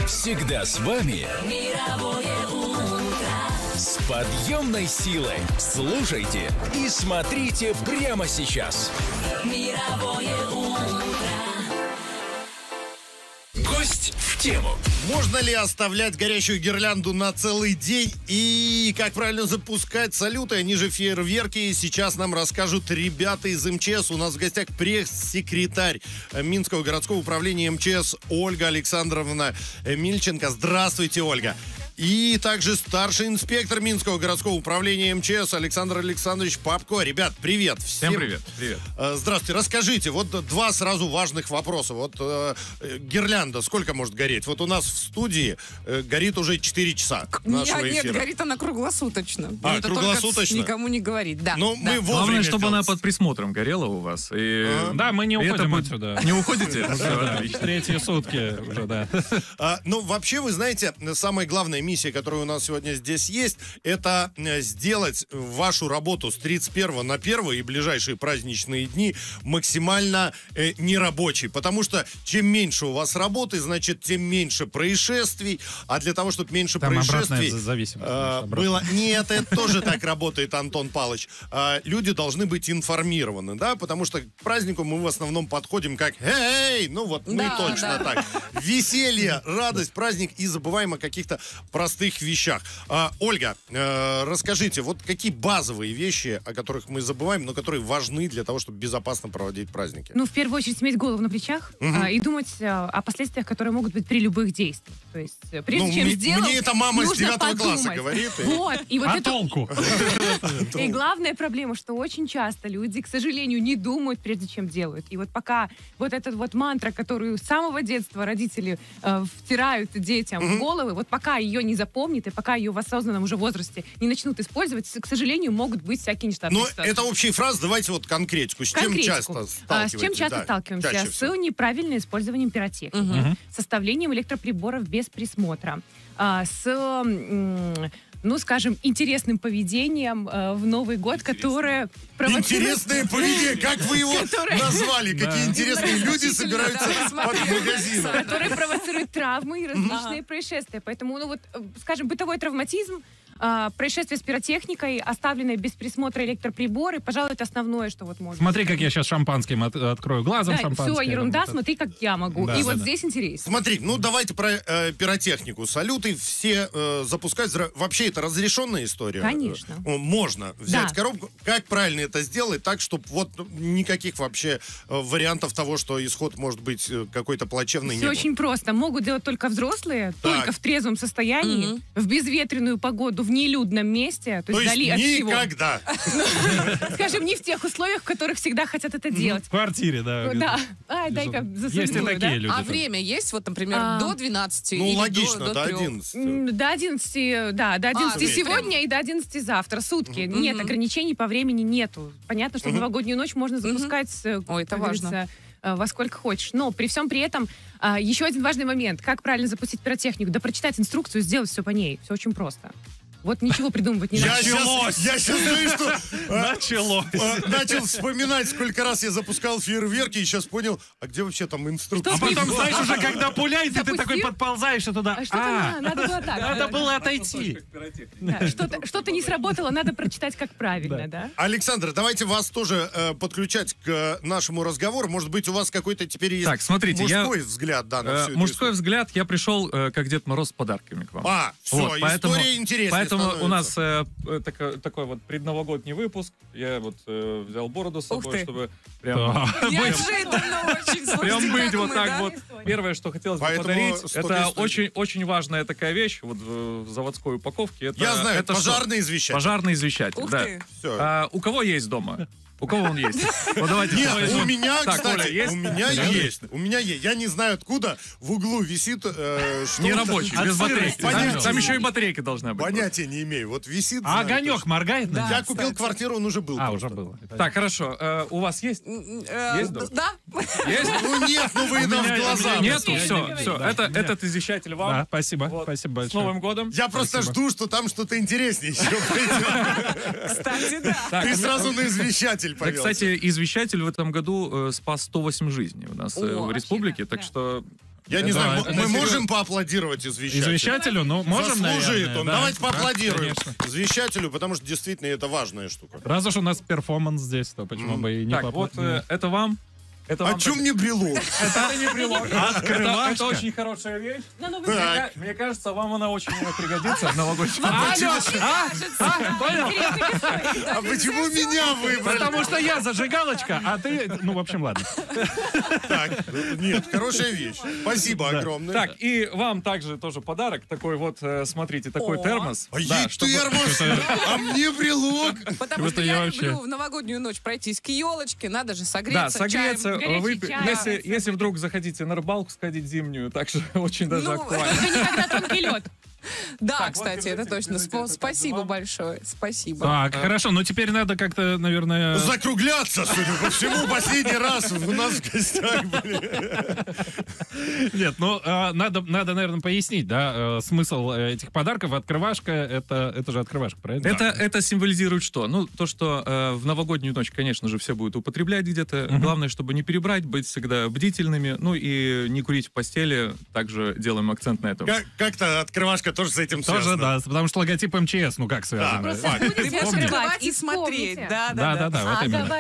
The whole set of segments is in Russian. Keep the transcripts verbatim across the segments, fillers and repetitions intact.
Всегда с вами. Мировое утро. С подъемной силой. Слушайте и смотрите прямо сейчас. Мировое утро. Гость в тему. Можно ли оставлять горящую гирлянду на целый день? И как правильно запускать салюты, они же фейерверки. Сейчас нам расскажут ребята из эм че эс. У нас в гостях пресс-секретарь Минского городского управления эм че эс Ольга Александровна Мильченко. Здравствуйте, Ольга. И также старший инспектор Минского городского управления эм че эс Александр Александрович Попко. Ребят, привет. Всем, Всем привет. Привет. Здравствуйте. Расскажите, вот два сразу важных вопроса. Вот э, гирлянда сколько может гореть? Вот у нас в студии э, горит уже четыре часа нашего нет, эфира. Нет, горит она круглосуточно. А, это круглосуточно? Никому не говорит, да. Ну, да. мы Главное, чтобы она под присмотром горела у вас. И... А? Да, мы не уходим это... отсюда. Не уходите? Третьи сутки уже, да. А, ну, вообще, вы знаете, самая главная миссия, которая у нас сегодня здесь есть, это сделать вашу работу с тридцать первого на первое и ближайшие праздничные дни максимально э, нерабочей. Потому что чем меньше у вас работы, значит, тем меньше происшествий. А для того, чтобы меньше Там происшествий зависимость, э, было... Нет, это тоже так работает, Антон Павлович. Э, люди должны быть информированы, да, потому что к празднику мы в основном подходим как «Эй!» Ну вот мы Да, точно да. так. Веселье, радость, праздник и забываем о каких-то простых вещах. А, Ольга, э, расскажите, вот какие базовые вещи, о которых мы забываем, но которые важны для того, чтобы безопасно проводить праздники? Ну, в первую очередь, иметь голову на плечах Угу. а, и думать а, о последствиях, которые могут быть при любых действиях. То есть, э, прежде Ну, чем мне- сделать, мне это мама с нужно девятого подумать. класса говорит, и- Вот, и вот А это... толку? И главная проблема, что очень часто люди, к сожалению, не думают, прежде чем делают. И вот пока вот эта вот мантра, которую с самого детства родители э, втирают детям в головы, вот пока ее не запомнят, и пока ее в осознанном уже возрасте не начнут использовать, к сожалению, могут быть всякие нештатные Ну, ситуации. это общие фразы, давайте вот конкретику. С чем Конкретику. часто А, сталкиваетесь? С чем часто Да, сталкиваемся? чаще С всего. неправильным использованием пиротехники, Мгм. составлением электроприборов без присмотра, а, с, м, ну, скажем, интересным поведением э, в Новый год, которое провоцирует... Интересное поведение, как вы его Которое- назвали? Какие интересные люди Значительно, собираются да, под магазином. который провоцирует травмы и различные происшествия. Поэтому, ну вот, э, скажем, бытовой травматизм, а, происшествие с пиротехникой, оставленные без присмотра электроприборы, пожалуй, это основное, что вот можно. Смотри, как я сейчас шампанским от- открою. Глазом Да, шампанское. все, ерунда, работает. смотри, как я могу. Да, И да, вот да. здесь интересно. Смотри, ну давайте про э, пиротехнику. Салюты все э, запускать. зра- Вообще это разрешенная история? Конечно. Э, Можно взять Да. коробку. Как правильно это сделать так, чтобы вот никаких вообще э, вариантов того, что исход может быть э, какой-то плачевный, не Все было? очень просто. Могут делать только взрослые, Так. только в трезвом состоянии, Мгм. в безветренную погоду, в нелюдном месте, то То есть есть вдали от всего. никогда. Скажем, не в тех условиях, в которых всегда хотят это делать. В квартире, да. Да. Ай, дай-ка Есть и засунь, такие да? люди. А там. время есть, вот, например, А. до двенадцати Ну, или логично, до, до трёх? одиннадцати. М, До одиннадцати, да, до одиннадцати то есть сегодня прям- и до одиннадцати завтра, сутки. Мгм. Нет, ограничений по времени нету. Понятно, что в новогоднюю ночь можно запускать, э, Ой, это как важно. говорится, э, во сколько хочешь. Но при всем при этом а, еще один важный момент. Как правильно запустить пиротехнику? Да прочитать инструкцию, сделать все по ней. Все очень просто. Вот ничего придумывать не Я надо. сейчас, я сейчас знаю, что э, Началось. э, начал вспоминать, сколько раз я запускал фейерверки, и сейчас понял, а где вообще там инструкция? А потом, знаешь, уже когда пуляет, и ты Запустил? такой подползаешь туда. А что-то на- надо было так. Надо было отойти. Да, Что-то что-то не сработало, надо прочитать, как правильно, да? Александр, давайте вас тоже э, подключать к э, нашему разговору. Может быть, у вас какой-то теперь есть Так, смотрите, я- мужской взгляд, да, на Э, всю эту Мужской историю. взгляд, я пришел э, как Дед Мороз с подарками к вам. А, все, Вот, поэтому, история интереснее Поэтому становится. у нас э, э, тако- такой вот предновогодний выпуск. Я вот э, взял бороду с Ух собой, ты. чтобы прям, Неожиданно очень. прям Слушайте, быть как вот мы, так да? вот. Первое, что хотелось бы Поэтому подарить, столько это историй. очень, очень важная такая вещь вот в, в заводской упаковке. Это, Я знаю, это что? пожарный извещатель. Пожарный извещатель, Ух да. ты. Всё. А, у кого есть дома? У кого он есть? Вот давайте. Нет, кто из- у меня, Так, кстати, Оля, есть? у меня Да? есть. У меня есть. Я не знаю, откуда в углу висит э, что-то. Нерабочий, От без батарейки. сырости. Там, Понятия там не еще и имею. батарейка должна быть. Понятия не имею. Вот висит. А знаю огонек точно. моргает? Да. Я купил кстати. квартиру, он уже был. А, просто. уже было. Так, хорошо. Э, у вас есть? Э, Есть дом? Да. Есть? Ну нет, ну вы нам в меня- глаза. у меня Нету? нет. Все, Нет, все. да. Это, Нет. этот извещатель вам. Да, спасибо. Вот. Спасибо С большое. Новым годом. Я просто жду, что там что-то интереснее еще пойдет. Кстати, да. Так, Ты у меня- сразу на извещатель Да, повелся. кстати, извещатель в этом году э, спас сто восемь жизней у нас э, О, в республике, вообще, так да. что Я не Да, знаю, это мы серьезно. можем поаплодировать извещателю? Извещателю? Ну, можем, Заслужит наверное, он. да. Давайте Да, поаплодируем конечно. извещателю, потому что действительно это важная штука. Раз уж у нас перформанс здесь, то почему бы и не Так, вот поаплодировать? э, это вам. Это А вам чё так- мне брелок? Это не брелок. Это, Открывашка. это очень хорошая вещь. На Новый Мне, год. Так. ка- мне кажется, вам она очень пригодится в новогодний. А почему меня выбрали? Потому что я зажигалочка, а ты... Ну, в общем, ладно. Так, нет, хорошая вещь. Спасибо огромное. Так, и вам также тоже подарок. Такой вот, э, смотрите, такой О. термос. А Да, ей чтобы- термос, а мне брелок. Потому Вот что я я вообще- люблю в новогоднюю ночь пройтись к елочке, надо же согреться Да, согреться, чаем. горячий выпить. чай. Если, если вдруг захотите на рыбалку сходить зимнюю, так что очень даже Ну, актуально. Только никогда тонкий лед. Да, Так, вот кстати, держите, это точно. держите, Спа- это Спасибо вам. большое. Спасибо. Так, хорошо, ну теперь надо как-то, наверное... Закругляться, судя по всему, последний раз у нас в гостях были. Нет, ну, а, надо, надо, наверное, пояснить, да, э, смысл э, этих подарков. Открывашка, это, это же открывашка, правильно? Это, это символизирует что? Ну, то, что э, в новогоднюю ночь, конечно же, все будут употреблять где-то. Главное, чтобы не перебрать, быть всегда бдительными. Ну и не курить в постели. Также делаем акцент на этом. Как- Как-то открывашка тоже с этим Тоже, связана. да, потому что логотип МЧС, ну как связано? Да, Просто факт. будете Ты будешь открывать открывать и и смотреть. вспомните. Да, Да, да, да, вот А, именно.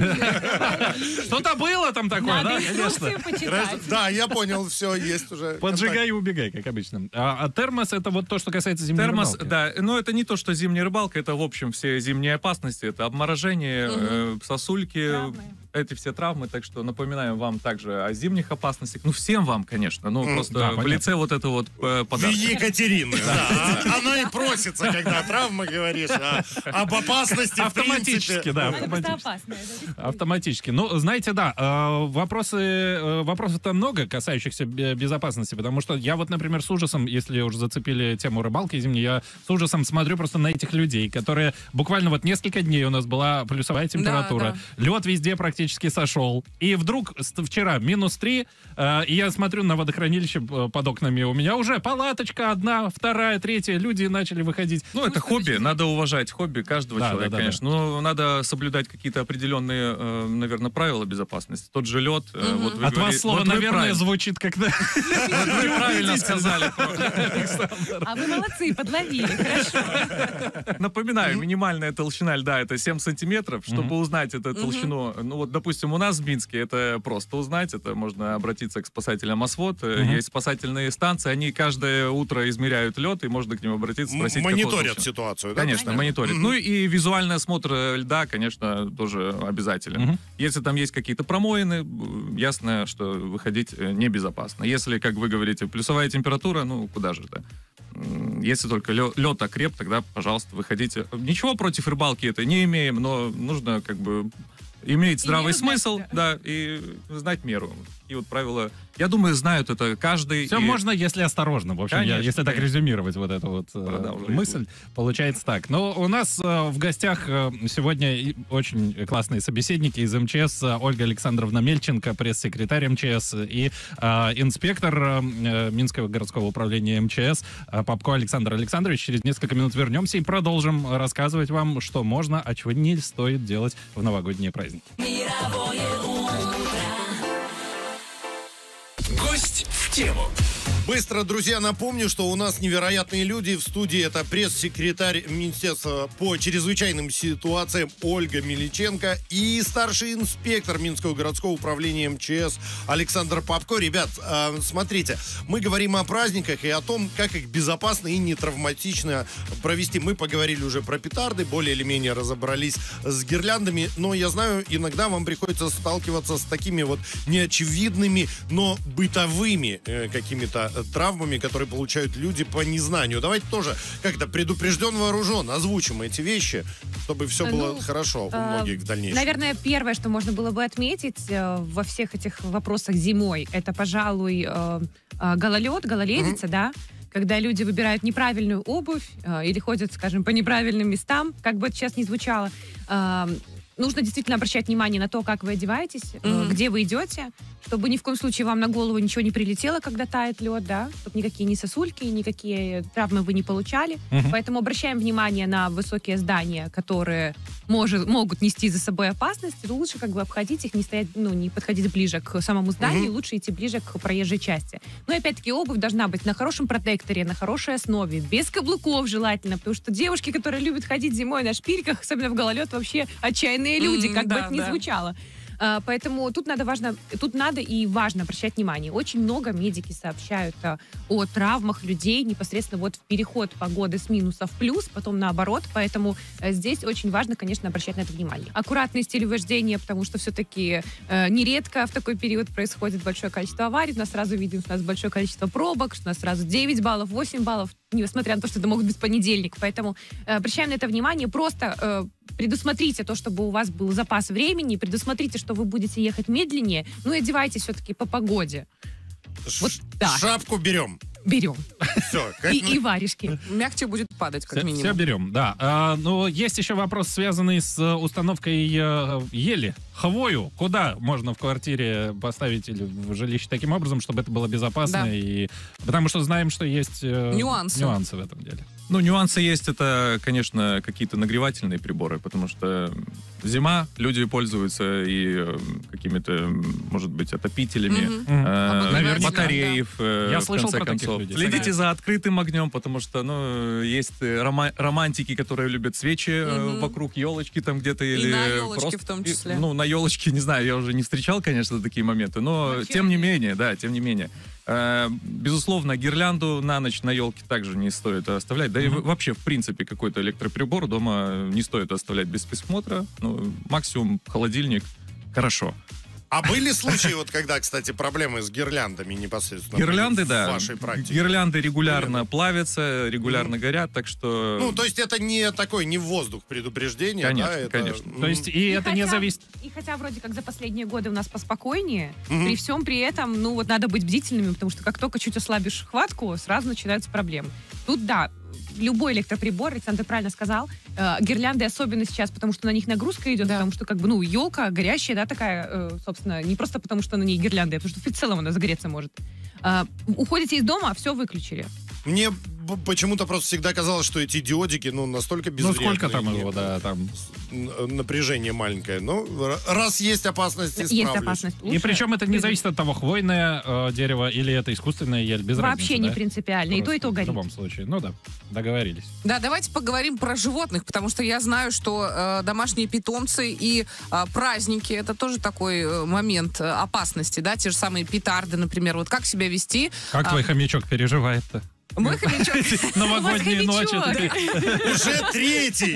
говори. Что-то было там такое, да, Надо конечно. инструкцию почитать. Да, я понял, все, есть уже. Поджигай и убегай, как обычно. А, а термос это вот то, что касается зимней Термос, рыбалки. да, но это не то, что зимняя рыбалка, это, в общем, все зимние опасности, это обморожение, э, сосульки, Травмы. эти все травмы, так что напоминаем вам также о зимних опасностях, ну, всем вам, конечно, ну, просто да, в понятно. лице вот этого вот э, подарка. Екатерины, да. А- Она и просится, когда травма говоришь, а об опасности в Автоматически, принципе. да, Она просто автоматически. опасная. да. Автоматически. Ну, знаете, да, э, вопросы, э, вопросов-то много, касающихся бе- безопасности, потому что я вот, например, с ужасом, если уже зацепили тему рыбалки зимней, я с ужасом смотрю просто на этих людей, которые буквально вот несколько дней у нас была плюсовая температура, лед везде практически сошел, и вдруг с- вчера минус три, э, и я смотрю на водохранилище э, под окнами, у меня уже палаточка одна, вторая, третья, люди начали выходить. Ну, это хобби, надо уважать хобби каждого Да, человека, да, да, конечно. Но надо соблюдать какие-то определенные, э, наверное, правила безопасности. Тот же лед. э, вот вы От говори- вас слово, вот вы наверное, правильно- звучит как-то... вот вы правильно сказали. А вы молодцы, подловили. Хорошо. Напоминаю, минимальная толщина льда это семь сантиметров. Чтобы узнать эту толщину, ну вот, допустим, у нас в Минске это просто узнать, это можно обратиться к спасателям ОСВОД. Э, Есть спасательные станции, они каждое утро измеряют лед, и можно к ним обратиться, М- спросить, какого Мониторят толщины. ситуацию, да? Конечно, мониторит. Ну и визуальный осмотр э, льда, конечно, тоже обязателен. Если там есть какие-то промоины, э, ясно, что выходить э, небезопасно. Если, как вы говорите, плюсовая температура, ну куда же, да. М, Если только лед окреп, тогда, пожалуйста, выходите. Ничего против рыбалки это не имеем, но нужно как бы иметь здравый меру знать, смысл, да, и знать меру. И вот правила, я думаю, знают это каждый. Все и- можно, если осторожно. В общем, я- Конечно, если так конечно. резюмировать вот эту вот э, Продолжай. мысль, получается так. Но у нас э, в гостях э, сегодня и очень классные собеседники из МЧС. э, Ольга Александровна Мельченко, пресс-секретарь МЧС, и э, инспектор э, Минского городского управления МЧС э, Попко Александр Александрович. Через несколько минут вернемся и продолжим рассказывать вам, что можно, а чего не стоит делать в новогодние праздники. Гость в тему. Быстро, друзья, напомню, что у нас невероятные люди в студии. Это пресс-секретарь Министерства по чрезвычайным ситуациям Ольга Мельченко и старший инспектор Минского городского управления МЧС Александр Попко. Ребят, э, смотрите, мы говорим о праздниках и о том, как их безопасно и не травматично провести. Мы поговорили уже про петарды, более или менее разобрались с гирляндами, но я знаю, иногда вам приходится сталкиваться с такими вот неочевидными, но бытовыми э, какими-то э, травмами, которые получают люди по незнанию. Давайте тоже как-то предупрежден, вооружен, озвучим эти вещи, чтобы все Ну, было хорошо у э, многих в дальнейшем. Наверное, первое, что можно было бы отметить э, во всех этих вопросах зимой, это, пожалуй, э, э, гололед, гололедица, да, когда люди выбирают неправильную обувь э, или ходят, скажем, по неправильным местам, как бы это сейчас ни звучало. Э, нужно действительно обращать внимание на то, как вы одеваетесь, Мгм. где вы идете, чтобы ни в коем случае вам на голову ничего не прилетело, когда тает лед, да, чтобы никакие ни сосульки, никакие травмы вы не получали. Мгм. Поэтому обращаем внимание на высокие здания, которые может, могут нести за собой опасность. Лучше как бы обходить их, не стоять, ну, не подходить ближе к самому зданию, Мгм. лучше идти ближе к проезжей части. Но опять-таки обувь должна быть на хорошем протекторе, на хорошей основе, без каблуков желательно, потому что девушки, которые любят ходить зимой на шпильках, особенно в гололед, вообще отчаянные люди, М, как бы да, это ни да. звучало. А, Поэтому тут надо важно, тут надо и важно обращать внимание. Очень много медики сообщают а, о травмах людей непосредственно вот в переход погоды с минуса в плюс, потом наоборот. Поэтому э, здесь очень важно, конечно, обращать на это внимание. Аккуратный стиль вождения, потому что все-таки э, нередко в такой период происходит большое количество аварий. У нас сразу видим, что у нас большое количество пробок, что у нас сразу девять баллов, восемь баллов, несмотря на то, что это могут быть понедельник. Поэтому э, обращаем на это внимание. Просто э, предусмотрите то, чтобы у вас был запас времени, предусмотрите, что вы будете ехать медленнее, ну и одевайтесь все-таки по погоде. Вот Ш- так. Шапку берем. Берем. Все. И, и варежки. Мягче будет падать, как Все, минимум. берем, да. А, ну, есть еще вопрос, связанный с э, установкой э, ели. Хвою. Куда можно в квартире поставить или в жилище таким образом, чтобы это было безопасно? Да. И... Потому что знаем, что есть э, Нюансы. нюансы в этом деле. Ну, нюансы есть, это, конечно, какие-то нагревательные приборы, потому что зима, люди пользуются и э, какими-то, м, может быть, отопителями, Мгм. М. э, Обогревателями, батареев, э, Я в слышал конце про таких концов. людей. Следите Согласен. за открытым огнем, потому что, ну, есть э, рома- романтики, которые любят свечи э, Мгм. вокруг елочки там где-то И или на елочке просто- в том числе. и, ну, на елочке, не знаю, я уже не встречал, конечно, такие моменты, но Вообще тем не нет. менее, да, тем не менее. Э, Безусловно, гирлянду на ночь на елке также не стоит оставлять. Да и в- вообще, в принципе, какой-то электроприбор дома не стоит оставлять без присмотра. Ну, максимум холодильник. Хорошо. А были случаи, вот когда, кстати, проблемы с гирляндами непосредственно? Гирлянды, были да. В вашей практике? Гирлянды регулярно Были, плавятся, регулярно горят, так что... Ну, то есть это не такой, не в воздух предупреждение, Конечно, да? это- конечно. Мгм. То есть и, это не хотя- зависит... И хотя вроде как за последние годы у нас поспокойнее, Мгм. при всем при этом, ну вот надо быть бдительными, потому что как только чуть ослабишь хватку, сразу начинаются проблемы. Тут да, любой электроприбор, Александр правильно сказал, э, гирлянды особенно сейчас, потому что на них нагрузка идет, Да. потому что как бы, ну, елка горящая, да, такая, э, собственно, не просто потому, что на ней гирлянда, а потому что в целом она загореться может. Э, уходите из дома, все выключили. Мне б- почему-то просто всегда казалось, что эти диодики, ну, настолько Ну, безвредные. сколько там нет. его, да, там... Н- Напряжение маленькое. Но р- раз есть опасность, Есть исправлюсь. опасность. И Лучше причем это не предупредить. зависит от того, хвойное э, дерево или это искусственное ель, без Вообще разницы, не да? принципиально. И то, и то Просто горит. В любом случае. Ну да, договорились. Да, давайте поговорим про животных, потому что я знаю, что э, домашние питомцы и э, праздники это тоже такой э, момент э, опасности, да, те же самые петарды, например. Вот как себя вести? Как А, твой хомячок переживает-то? Мой хомячок. Новогодние Вот ночи. хомячок. ты- Уже третий!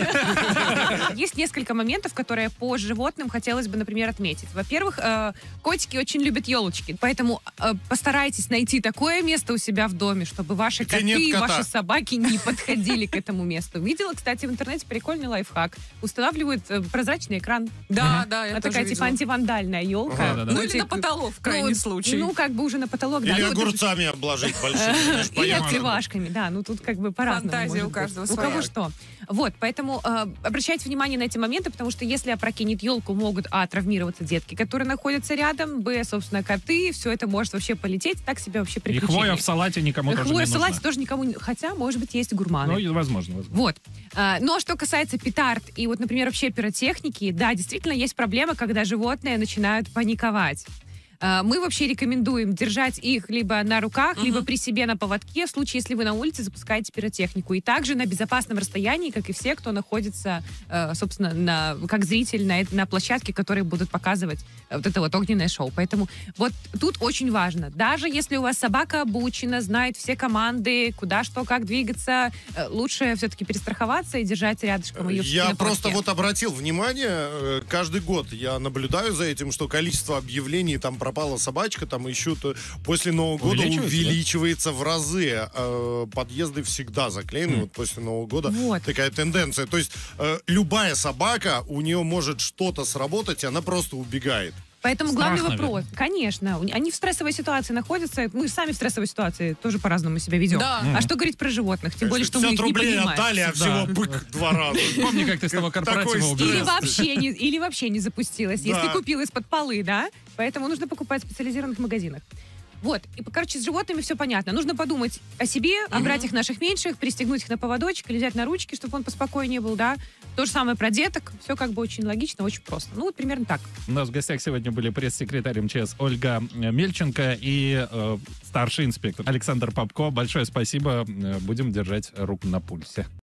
Есть несколько моментов, которые по животным хотелось бы, например, отметить. Во-первых, э, котики очень любят елочки, поэтому э, постарайтесь найти такое место у себя в доме, чтобы ваши Где коты нет и кота. ваши собаки не подходили к этому месту. Видела, кстати, в интернете прикольный лайфхак. Устанавливают э, прозрачный экран. Да, да, я Она тоже такая типа видела. антивандальная елка. Да-да-да. Ну или на потолок, в крайний Ну, случай. Ну, как бы уже на потолок, да. Или Ну, вот даже- огурцами обложить большими. знаешь, или понятно. отбивашками, да. Ну, тут как бы по-разному. Фантазия может у быть. каждого У своя. кого что. Вот, поэтому э, обращайте внимание на эти моменты, потому что если опрокинет елку, могут, а, травмироваться детки, которые находятся рядом, б, собственно, коты, все это может вообще полететь, так себе вообще И приключение. хвоя в салате никому тоже не Хвоя в нужна. салате тоже никому не... Хотя, может быть, есть гурманы. Ну, и возможно, возможно. Вот. А, Но что касается петард и вот, например, вообще пиротехники, да, действительно есть проблема, когда животные начинают паниковать. А, Мы вообще рекомендуем держать их либо на руках, либо при себе на поводке, в случае, если вы на улице запускаете пиротехнику. И также на безопасном расстоянии, как и все, кто находится, э, собственно, на, как зритель на, эт- на площадке, которые будут показывать э, вот это вот огненное шоу. Поэтому вот тут очень важно. Даже если у вас собака обучена, знает все команды, куда, что, как двигаться, э, лучше все-таки перестраховаться и держать рядышком ее Я на просто поводке. вот обратил внимание, э, каждый год я наблюдаю за этим, что количество объявлений, там пропала собачка, там ищут, э, после Нового года Увеличивается, да? увеличивается в разы. Э, Подъезды всегда заклеены, вот после Нового года Вот. такая тенденция. То есть э, любая собака, у нее может что-то сработать, и она просто убегает. Поэтому главный Страх, вопрос, наверное. конечно, у- они в стрессовой ситуации находятся, мы сами в стрессовой ситуации тоже по-разному себя ведем. Да. А что говорить про животных? Тем более, что мы пятьдесят их не рублей понимаем. отдали, а всего бык два раза. Помни, как ты с того Такой корпоратива стресс. Или убежал. вообще, не, или вообще не запустилась, Да. если купил из-под полы, да? Поэтому нужно покупать в специализированных магазинах. Вот, и, короче, с животными все понятно. Нужно подумать о себе, о братьях наших меньших, пристегнуть их на поводочек или взять на ручки, чтобы он поспокойнее был, да? То же самое про деток. Все как бы очень логично, очень просто. Ну, вот примерно так. У нас в гостях сегодня были пресс-секретарь МЧС Ольга Мельченко и э, старший инспектор Александр Попко. Большое спасибо. Э, Будем держать руку на пульсе.